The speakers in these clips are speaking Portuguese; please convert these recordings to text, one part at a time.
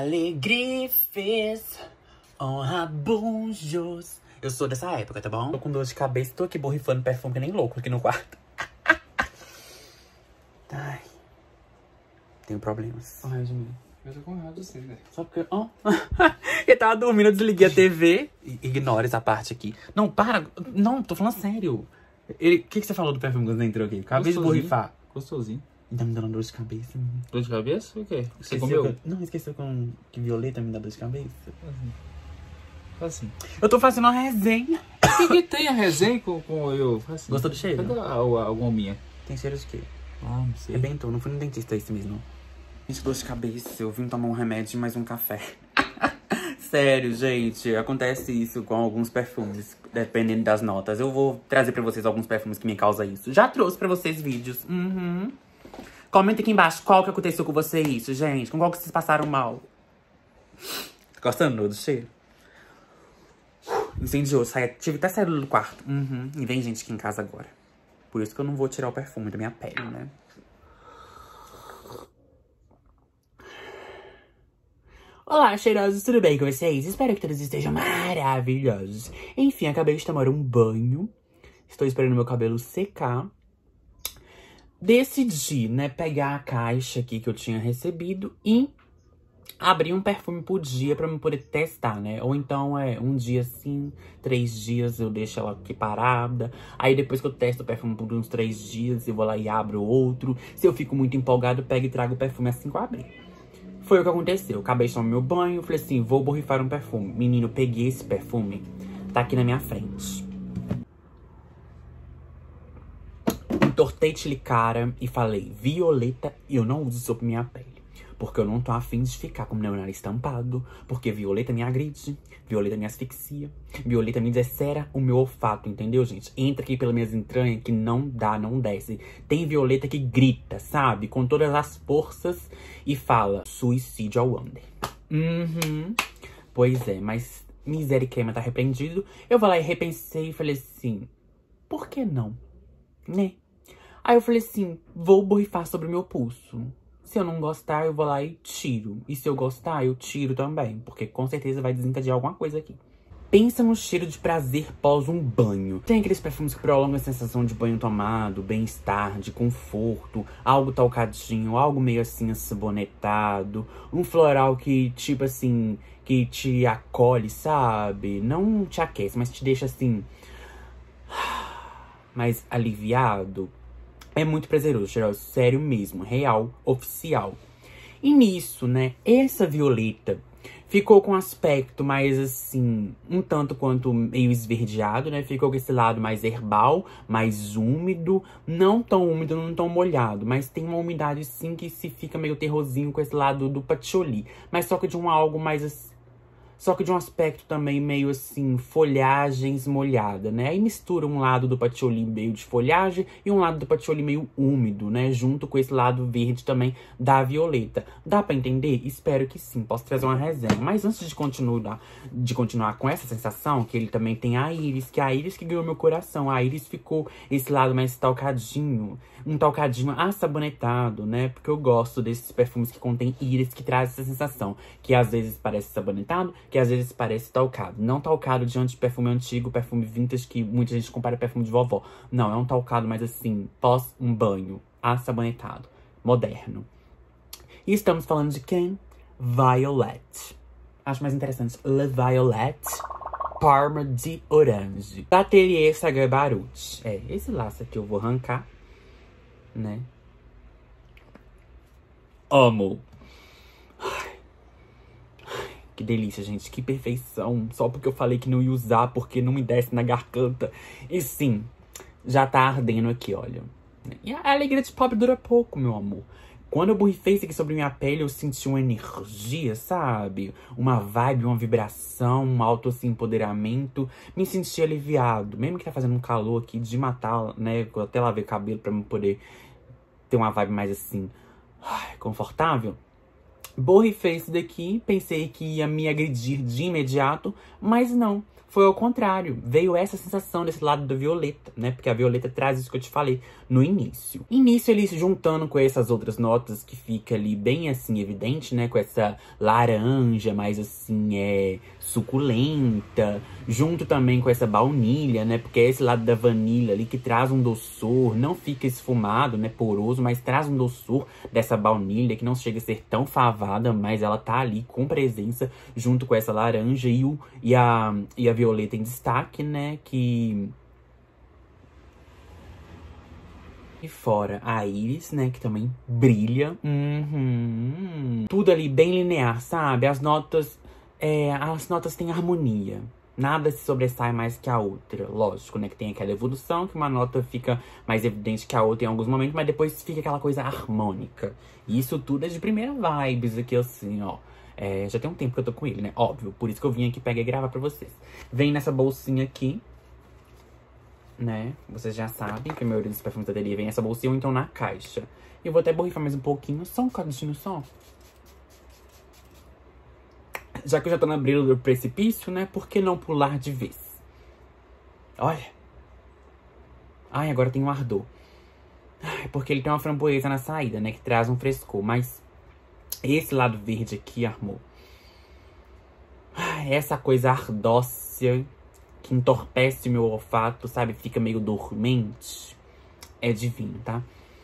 Alegrifes, honra bunjos. Eu sou dessa época, tá bom? Tô com dor de cabeça, tô aqui borrifando perfume que nem louco aqui no quarto. Ai. Tenho problemas. Ai, gente, eu tô com raiva de você, velho. Só porque... Oh. Eu tava dormindo, eu desliguei a TV. Ignora essa parte aqui. Não, para. Não, tô falando sério. O que você falou do perfume quando você entrou aqui? Acabei de borrifar. Gostosinho. Tá me dando dor de cabeça. Dor de cabeça? O quê? Você Esqueceu comeu? Não, esqueceu que violeta me dá dor de cabeça? Assim. Eu tô fazendo uma resenha. O que tem a resenha com eu? Assim. Gostou do cheiro? Cadê a gominha? Tem cheiro de quê? Ah, não sei. Rebentou, não fui no dentista esse mesmo. Gente, dor de cabeça, eu vim tomar um remédio e mais um café. Sério, gente, acontece isso com alguns perfumes, dependendo das notas. Eu vou trazer pra vocês alguns perfumes que me causam isso. Já trouxe pra vocês vídeos. Comenta aqui embaixo qual que aconteceu com você isso, gente. Com qual que vocês passaram mal. Tá gostando do cheiro? Incendiou, tive até saído do quarto. E vem gente aqui em casa agora. Por isso que eu não vou tirar o perfume da minha pele, né? Olá, cheirosos, tudo bem com vocês? Espero que todos estejam maravilhosos. Enfim, acabei de tomar um banho. Estou esperando meu cabelo secar. Decidi, né, pegar a caixa aqui que eu tinha recebido e abrir um perfume por dia pra eu poder testar, né? Ou então um dia sim, 3 dias eu deixo ela aqui parada. Aí depois que eu testo o perfume por uns 3 dias, eu vou lá e abro outro. Se eu fico muito empolgado, eu pego e trago o perfume assim que eu abrir. Foi o que aconteceu. Eu acabei de tomar meu banho, falei assim, vou borrifar um perfume. Menino, eu peguei esse perfume, tá aqui na minha frente. Entortei-te de cara e falei, violeta, eu não uso sobre minha pele. Porque eu não tô afim de ficar com meu nariz tampado. Porque violeta me agride, violeta me asfixia, violeta me dessera o meu olfato, entendeu, gente? Entra aqui pelas minhas entranhas que não dá, não desce. Tem violeta que grita, sabe? Com todas as forças e fala, suicídio ao under. Pois é, mas misericórdia tá repreendido. Eu vou lá e repensei e falei assim, por que não? Né? Aí eu falei assim, vou borrifar sobre o meu pulso. Se eu não gostar, eu vou lá e tiro. E se eu gostar, eu tiro também. Porque com certeza vai desencadear alguma coisa aqui. Pensa no cheiro de prazer pós um banho. Tem aqueles perfumes que prolongam a sensação de banho tomado, bem-estar, de conforto, algo talcadinho, algo meio assim assabonetado. Um floral que, tipo assim, que te acolhe, sabe? Não te aquece, mas te deixa assim, mais aliviado. É muito prazeroso, cheiroso, sério mesmo, real, oficial. E nisso, né, essa violeta ficou com um aspecto mais assim, um tanto quanto meio esverdeado, né? Ficou com esse lado mais herbal, mais úmido, não tão úmido, não tão molhado, mas tem uma umidade sim que se fica meio terrosinho com esse lado do patchouli, mas só que de um algo mais assim, só que de um aspecto também meio assim, folhagens molhada, né? Aí mistura um lado do patchouli meio de folhagem e um lado do patchouli meio úmido, né? Junto com esse lado verde também da violeta. Dá pra entender? Espero que sim, posso trazer uma resenha. Mas antes de continuar com essa sensação, que ele também tem a íris, que é a íris que ganhou meu coração. A íris ficou esse lado mais talcadinho, um talcadinho assabonetado, né? Porque eu gosto desses perfumes que contém íris, que traz essa sensação, que às vezes parece sabonetado, que às vezes parece talcado. Não talcado diante de perfume antigo, perfume vintage, que muita gente compara perfume de vovó. Não, é um talcado mais assim, pós um banho, assabonetado, moderno. E estamos falando de quem? Violet. Acho mais interessante, Le Violet Parma de Orange. Da Atelier Sagar Baruch. É, esse laço aqui eu vou arrancar, né? Amo. Que delícia, gente. Que perfeição. Só porque eu falei que não ia usar, porque não me desce na garganta. E sim, já tá ardendo aqui, olha. E a alegria de pobre dura pouco, meu amor. Quando eu borrifei isso aqui sobre minha pele, eu senti uma energia, sabe? Uma vibe, uma vibração, um auto assim, empoderamento. Me senti aliviado. Mesmo que tá fazendo um calor aqui de matar, né? Eu até lavei o cabelo pra eu poder ter uma vibe mais assim, confortável. Borrifei isso daqui, pensei que ia me agredir de imediato, mas não. foi ao contrário. Veio essa sensação desse lado da violeta, né? Porque a violeta traz isso que eu te falei no início. Início ele se juntando com essas outras notas que fica ali bem assim evidente, né? Com essa laranja mais assim, suculenta. Junto também com essa baunilha, né? Porque é esse lado da vanilha ali que traz um doçor. Não fica esfumado, né? Poroso, mas traz um doçor dessa baunilha que não chega a ser tão favada, mas ela tá ali com presença junto com essa laranja e a violeta em destaque, né? E fora a íris, né? Que também brilha. Tudo ali bem linear, sabe? As notas têm harmonia. Nada se sobressai mais que a outra. Lógico, né? Que tem aquela evolução, que uma nota fica mais evidente que a outra em alguns momentos, mas depois fica aquela coisa harmônica. E isso tudo é de primeira vibes aqui, assim, ó. Já tem um tempo que eu tô com ele, né? Óbvio, por isso que eu vim aqui pegar e gravar pra vocês. Vem nessa bolsinha aqui, né? Vocês já sabem que a maioria dos perfumes da Atelier vem nessa bolsinha ou então na caixa. E eu vou até borrifar mais um pouquinho, só um cadinho só. Já que eu já tô na beira do precipício, né? Por que não pular de vez? Olha. Ai, agora tem um ardor. Ai, porque ele tem uma framboesa na saída, né? Que traz um frescor, mas... esse lado verde aqui, amor. Essa coisa ardócia que entorpece meu olfato, sabe? Fica meio dormente. É divino, tá?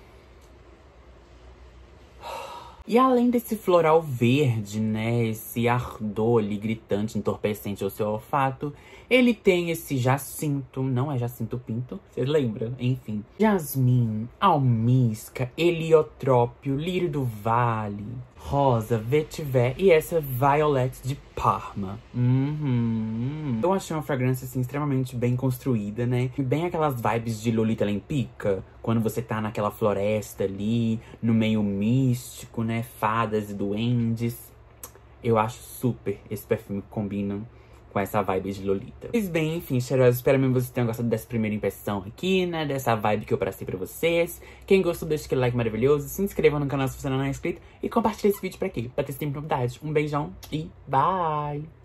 E além desse floral verde, né? Esse ardor ali gritante, entorpecente ao seu olfato, ele tem esse jacinto, não é jacinto pinto, vocês lembram? Enfim. Jasmim, almísca, heliotrópio, lírio do vale, rosa, vetiver e essa violet de Parma. Eu achei uma fragrância, assim, extremamente bem construída, né? E bem aquelas vibes de Lolita Lempicka, quando você tá naquela floresta ali, no meio místico, né? Fadas e duendes. Eu acho super esse perfume que combina com essa vibe de Lolita. Mas bem, enfim, cheirosos, espero mesmo que vocês tenham gostado dessa primeira impressão aqui, né? Dessa vibe que eu passei pra vocês. Quem gostou, deixa aquele like maravilhoso, se inscreva no canal se você não é inscrito e compartilhe esse vídeo pra aqui, pra ter sempre novidades. Um beijão e bye!